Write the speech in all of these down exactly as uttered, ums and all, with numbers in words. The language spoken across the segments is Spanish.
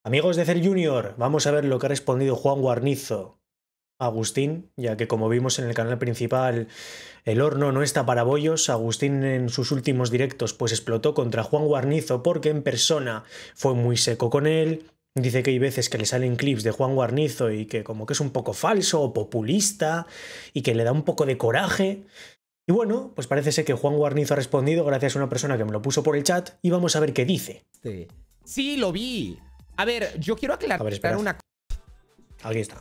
Amigos de Cer Junior, vamos a ver lo que ha respondido Juan Guarnizo a Agustín, ya que como vimos en el canal principal, el horno no está para bollos. Agustín en sus últimos directos pues explotó contra Juan Guarnizo porque en persona fue muy seco con él. Dice que hay veces que le salen clips de Juan Guarnizo y que como que es un poco falso o populista y que le da un poco de coraje. Y bueno, pues parece ser que Juan Guarnizo ha respondido gracias a una persona que me lo puso por el chat y vamos a ver qué dice. Sí, lo vi. A ver, yo quiero aclarar A ver, esperad. una cosa. Aquí está.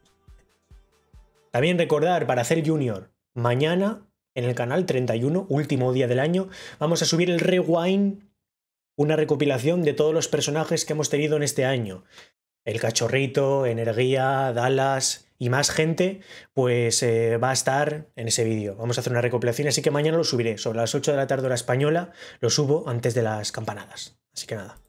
También recordar para Cer Junior, mañana en el canal treinta y uno, último día del año, vamos a subir el Rewind, una recopilación de todos los personajes que hemos tenido en este año. El Cachorrito, Energía, Dallas y más gente, pues eh, va a estar en ese vídeo. Vamos a hacer una recopilación, así que mañana lo subiré. Sobre las ocho de la tarde hora española, lo subo antes de las campanadas. Así que nada.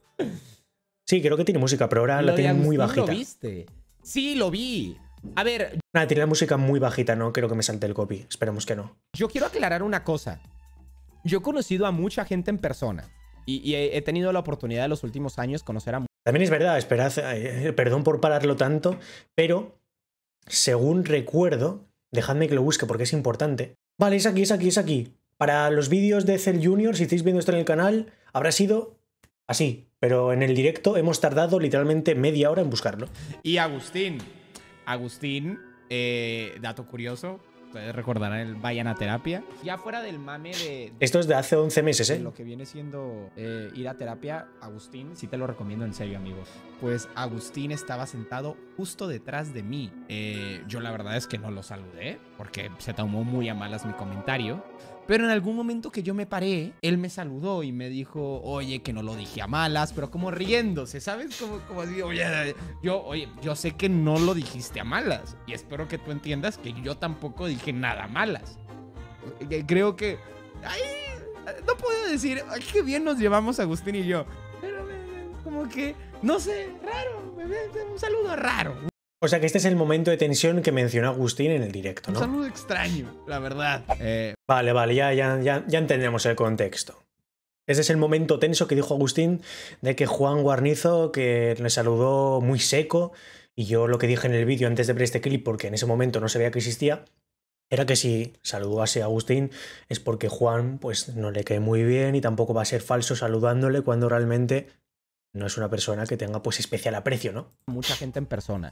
Sí, creo que tiene música, pero ahora Lo la de tiene muy Agustín, bajita. ¿lo viste? Sí, lo vi. A ver, Nada, tiene la música muy bajita, no creo que me salte el copy. Esperemos que no. yo quiero aclarar una cosa. Yo he conocido a mucha gente en persona. Y, y he, he tenido la oportunidad de los últimos años conocer a... También es verdad, esperad, eh, perdón por pararlo tanto, pero según recuerdo, dejadme que lo busque porque es importante. Vale, es aquí, es aquí, es aquí. Para los vídeos de Cer Junior, si estáis viendo esto en el canal, habrá sido así. Pero en el directo hemos tardado literalmente media hora en buscarlo. Y Agustín. Agustín, eh, dato curioso, ustedes recordarán el Vayan a Terapia. Ya fuera del mame de... Esto es de hace once meses, de ¿eh? lo que viene siendo eh, ir a terapia, Agustín, sí te lo recomiendo en serio, amigos. Pues Agustín estaba sentado justo detrás de mí. Eh, yo la verdad es que no lo saludé, porque se tomó muy a malas mi comentario. Pero en algún momento que yo me paré, él me saludó y me dijo, oye, que no lo dije a malas, pero como riéndose, ¿sabes? Como, como así, oye, yo, oye, yo sé que no lo dijiste a malas. Y espero que tú entiendas que yo tampoco dije nada a malas. Creo que... Ay, no puedo decir, ay, qué bien nos llevamos Agustín y yo. Pero como que, no sé, raro, un saludo raro. O sea que este es el momento de tensión que mencionó Agustín en el directo, ¿no? Un saludo extraño, la verdad. Eh, Vale, vale, ya, ya, ya, ya entendemos el contexto. Ese es el momento tenso que dijo Agustín de que Juan Guarnizo, que le saludó muy seco, y yo lo que dije en el vídeo antes de ver este clip, porque en ese momento no sabía que existía, era que si saludase a Agustín es porque Juan pues no le cae muy bien y tampoco va a ser falso saludándole cuando realmente no es una persona que tenga pues especial aprecio, ¿no? mucha gente en persona.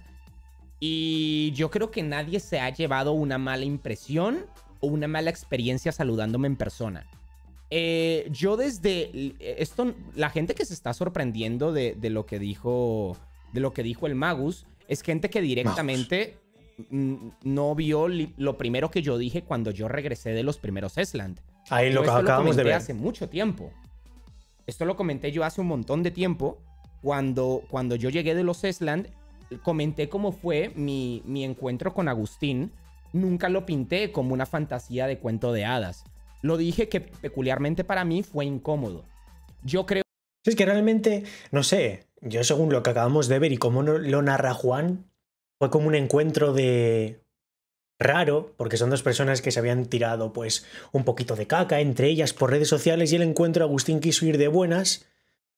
Y yo creo que nadie se ha llevado una mala impresión o una mala experiencia saludándome en persona. Eh, yo desde esto, la gente que se está sorprendiendo de, de lo que dijo, de lo que dijo el Magus, es gente que directamente Magus. no vio lo primero que yo dije cuando yo regresé de los primeros Esland. Ahí lo yo que acabamos lo de ver. hace mucho tiempo. Esto lo comenté yo hace un montón de tiempo. Cuando, cuando yo llegué de los Esland, comenté cómo fue mi, mi encuentro con Agustín. Nunca lo pinté como una fantasía de cuento de hadas. Lo dije que peculiarmente para mí fue incómodo. Yo creo... Es que realmente, no sé, yo según lo que acabamos de ver y cómo lo narra Juan, fue como un encuentro de... raro, porque son dos personas que se habían tirado pues un poquito de caca entre ellas por redes sociales y el encuentro Agustín quiso ir de buenas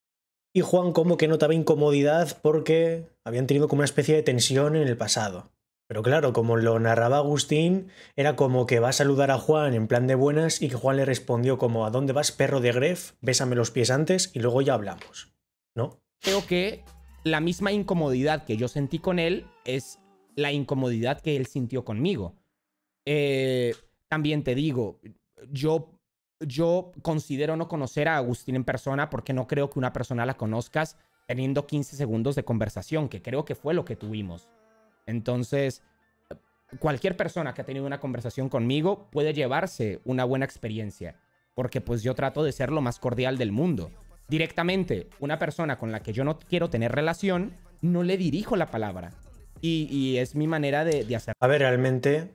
y Juan como que notaba incomodidad porque habían tenido como una especie de tensión en el pasado. Pero claro, como lo narraba Agustín, era como que va a saludar a Juan en plan de buenas y que Juan le respondió como ¿a dónde vas, perro de Gref? Bésame los pies antes y luego ya hablamos, ¿no? Creo que la misma incomodidad que yo sentí con él es la incomodidad que él sintió conmigo. Eh, también te digo, yo, yo considero no conocer a Agustín en persona porque no creo que una persona la conozcas teniendo quince segundos de conversación, que creo que fue lo que tuvimos. Entonces, cualquier persona que ha tenido una conversación conmigo puede llevarse una buena experiencia, porque pues yo trato de ser lo más cordial del mundo. Directamente, una persona con la que yo no quiero tener relación, no le dirijo la palabra. Y, y es mi manera de, de hacer. A ver, realmente,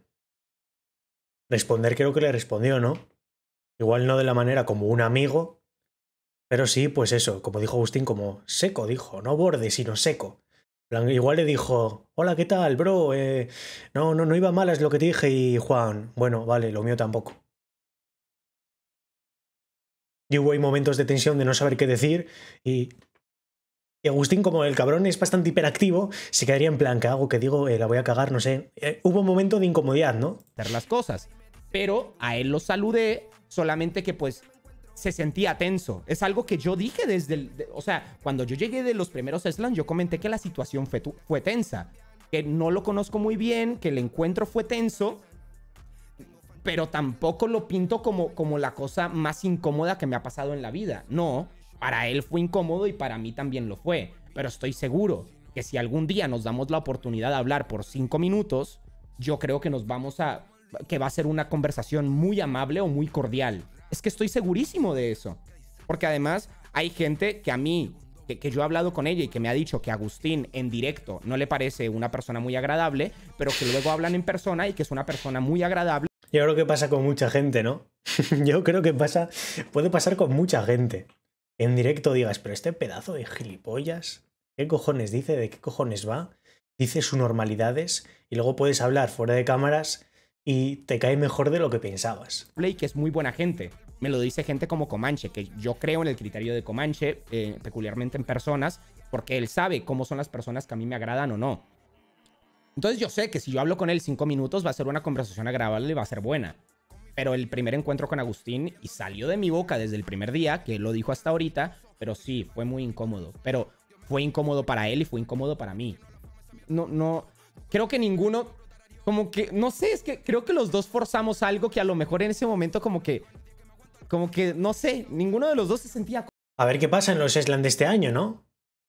responder creo que le respondió, ¿no? Igual no de la manera como un amigo, pero sí, pues eso, como dijo Agustín, como seco, dijo, no borde, sino seco. Igual le dijo, hola, ¿qué tal, bro? Eh, no, no, no iba mal, es lo que te dije. Y Juan, bueno, vale, lo mío tampoco. Y hubo ahí momentos de tensión de no saber qué decir y Y Agustín, como el cabrón es bastante hiperactivo, se quedaría en plan, ¿qué hago? ¿Qué digo? Eh, la voy a cagar, no sé. Eh, hubo un momento de incomodidad, ¿no? Hacer las cosas. Pero a él lo saludé, solamente que pues se sentía tenso. Es algo que yo dije desde el... de- o sea, cuando yo llegué de los primeros slams, yo comenté que la situación fue, tu- fue tensa. Que no lo conozco muy bien, que el encuentro fue tenso, pero tampoco lo pinto como, como la cosa más incómoda que me ha pasado en la vida. No, para él fue incómodo y para mí también lo fue. Pero estoy seguro que si algún día nos damos la oportunidad de hablar por cinco minutos, yo creo que nos vamos a... que va a ser una conversación muy amable o muy cordial. Es que estoy segurísimo de eso. Porque además hay gente que a mí, que, que yo he hablado con ella y que me ha dicho que Agustín en directo no le parece una persona muy agradable, pero que luego hablan en persona y que es una persona muy agradable. Yo creo que pasa con mucha gente, ¿no? Yo creo que pasa, puede pasar con mucha gente. En directo digas, pero este pedazo de gilipollas, ¿qué cojones dice? ¿De qué cojones va? Dice sus normalidades y luego puedes hablar fuera de cámaras y te cae mejor de lo que pensabas. Y que es muy buena gente. Me lo dice gente como Comanche, que yo creo en el criterio de Comanche, eh, peculiarmente en personas, porque él sabe cómo son las personas que a mí me agradan o no. Entonces yo sé que si yo hablo con él cinco minutos va a ser una conversación agradable y va a ser buena. Pero el primer encuentro con Agustín, y salió de mi boca desde el primer día, que él lo dijo hasta ahorita, pero sí, fue muy incómodo. Pero fue incómodo para él y fue incómodo para mí. No, no, creo que ninguno, como que, no sé, es que creo que los dos forzamos algo que a lo mejor en ese momento como que, como que, no sé, ninguno de los dos se sentía... A ver qué pasa en los Slam de este año, ¿no?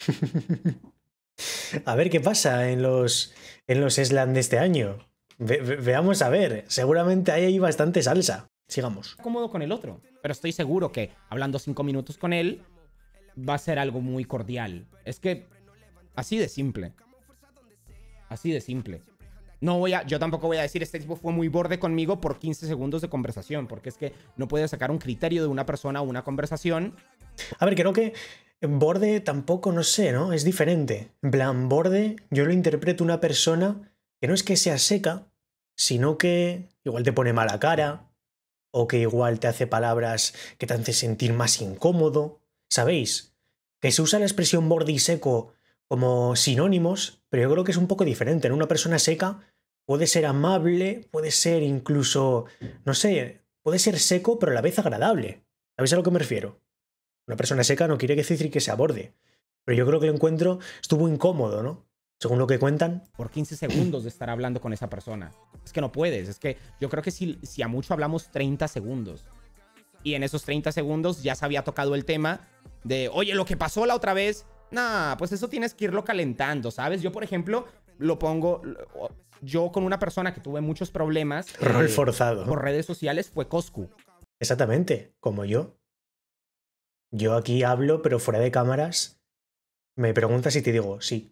A ver qué pasa en los, en los Slam de este año. Ve, ve, veamos a ver. Seguramente hay ahí bastante salsa. Sigamos. Cómodo con el otro. Pero estoy seguro que hablando cinco minutos con él va a ser algo muy cordial. Es que así de simple. Así de simple. No voy a, yo tampoco voy a decir este tipo fue muy borde conmigo por quince segundos de conversación, porque es que no puedes sacar un criterio de una persona o una conversación. A ver, creo que borde tampoco, no sé, ¿no? Es diferente. En plan, borde, yo lo interpreto una persona que no es que sea seca, sino que igual te pone mala cara, o que igual te hace palabras que te hacen sentir más incómodo. ¿Sabéis? Que se usa la expresión borde y seco como sinónimos, pero yo creo que es un poco diferente. En una persona seca puede ser amable, puede ser incluso, no sé, puede ser seco, pero a la vez agradable. ¿Sabéis a lo que me refiero? Una persona seca no quiere decir que se aborde. Pero yo creo que el encuentro estuvo incómodo, ¿no? Según lo que cuentan. Por quince segundos de estar hablando con esa persona. Es que no puedes. Es que yo creo que si, si a mucho hablamos treinta segundos. Y en esos treinta segundos ya se había tocado el tema de, oye, lo que pasó la otra vez. Nah, pues eso tienes que irlo calentando, ¿sabes? Yo, por ejemplo, lo pongo... Yo con una persona que tuve muchos problemas... Rol eh, forzado. Por redes sociales fue Coscu. Exactamente, como yo. Yo aquí hablo, pero fuera de cámaras me preguntas y te digo, sí.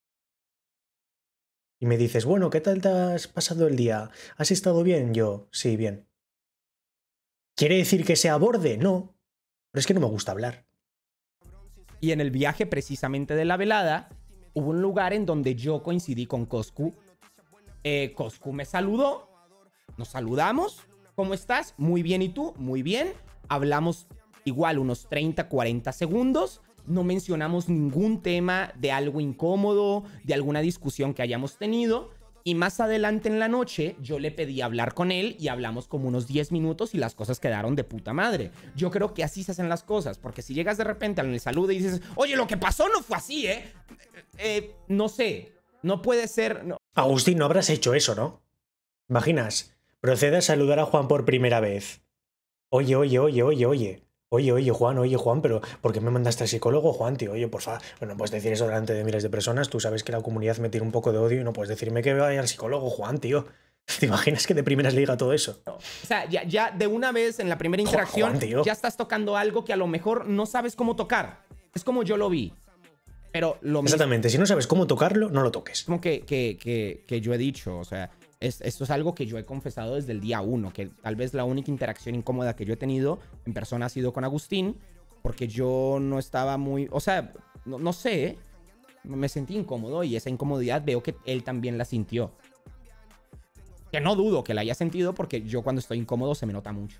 Y me dices, bueno, ¿qué tal te has pasado el día? ¿Has estado bien? Yo, sí, bien. ¿Quiere decir que sea borde? No. Pero es que no me gusta hablar. Y en el viaje precisamente de la velada, hubo un lugar en donde yo coincidí con Coscu. Eh, Coscu me saludó. Nos saludamos. ¿Cómo estás? Muy bien. ¿Y tú? Muy bien. Hablamos igual unos treinta, cuarenta segundos. No mencionamos ningún tema de algo incómodo, de alguna discusión que hayamos tenido. Y más adelante en la noche yo le pedí hablar con él y hablamos como unos diez minutos y las cosas quedaron de puta madre. Yo creo que así se hacen las cosas, porque si llegas de repente al saludo y dices, oye, lo que pasó no fue así, ¿eh? eh no sé, no puede ser... No. Agustín, no habrás hecho eso, ¿no? Imaginas, procede a saludar a Juan por primera vez. Oye, oye, oye, oye, oye. Oye, oye, Juan, oye, Juan, pero ¿por qué me mandaste al psicólogo, Juan, tío? Oye, por favor, bueno, no puedes decir eso delante de miles de personas. Tú sabes que la comunidad me tiene un poco de odio y no puedes decirme que vaya al psicólogo, Juan, tío. ¿Te imaginas que de primeras le diga todo eso? O sea, ya, ya de una vez en la primera interacción Juan, tío. ya estás tocando algo que a lo mejor no sabes cómo tocar. Es como yo lo vi. Pero lo Exactamente, mismo, si no sabes cómo tocarlo, no lo toques. como que, que, que, que yo he dicho, o sea, es, esto es algo que yo he confesado desde el día uno, que tal vez la única interacción incómoda que yo he tenido en persona ha sido con Agustín, porque yo no estaba muy, o sea, no, no sé, me sentí incómodo y esa incomodidad veo que él también la sintió. Que no dudo que la haya sentido porque yo cuando estoy incómodo se me nota mucho.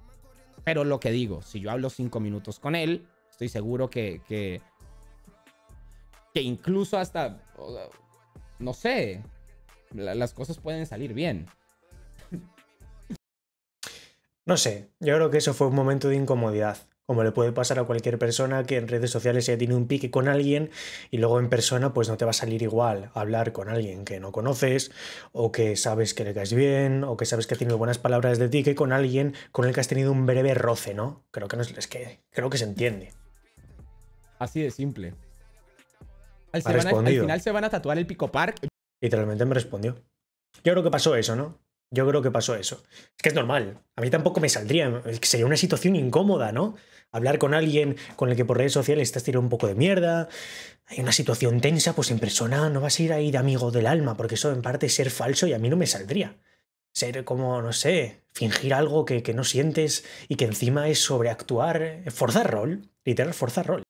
Pero lo que digo, si yo hablo cinco minutos con él, estoy seguro que, que, que incluso hasta, no sé, las cosas pueden salir bien. No sé, yo creo que eso fue un momento de incomodidad, como le puede pasar a cualquier persona que en redes sociales ya tiene un pique con alguien y luego en persona pues no te va a salir igual hablar con alguien que no conoces o que sabes que le caes bien o que sabes que ha tenido buenas palabras de ti que con alguien con el que has tenido un breve roce, ¿no? Creo que no es, es que creo que se entiende. Así de simple. Al, Ha se van a- al respondido. final se van a tatuar el Pico Park. Literalmente me respondió. Yo creo que pasó eso, ¿no? Yo creo que pasó eso. Es que es normal. A mí tampoco me saldría. Es que sería una situación incómoda, ¿no? Hablar con alguien con el que por redes sociales estás tirando un poco de mierda. Hay una situación tensa, pues en persona no vas a ir ahí de amigo del alma, porque eso en parte es ser falso y a mí no me saldría. Ser como, no sé, fingir algo que, que no sientes y que encima es sobreactuar. Forzar rol. Literal, forzar rol.